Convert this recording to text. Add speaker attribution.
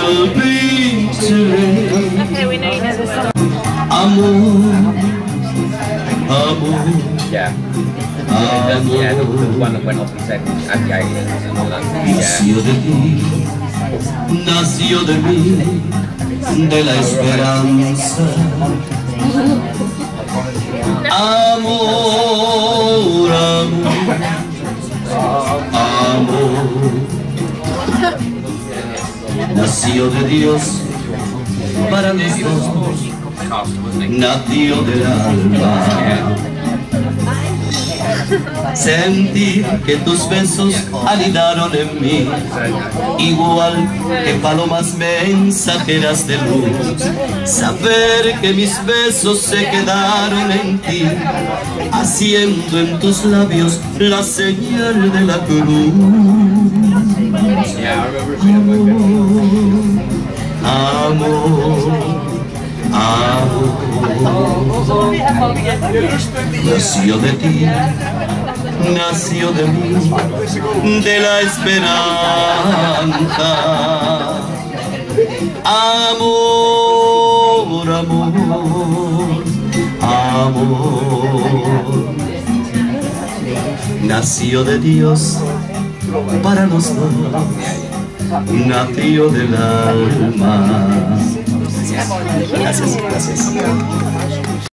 Speaker 1: will be today.
Speaker 2: Okay, we know you know the word.
Speaker 1: Amor, amor,
Speaker 3: Yeah. Yeah, the one that went off his head was Adjay.
Speaker 1: nació de ti, nació de mí, de la esperanza. Amor, amor, amor, nació de Dios para los dos, nació del alma. Sentí que tus besos anidaron en mí, igual que palomas mensajeras de luz. Saber que mis besos se quedaron en ti, haciendo en tus labios la señal de la cruz. Amor, amor, nació de ti, nació de mí, de la esperanza. Amor, amor, amor, nació de Dios para los dos, nació del alma. Gracias, gracias.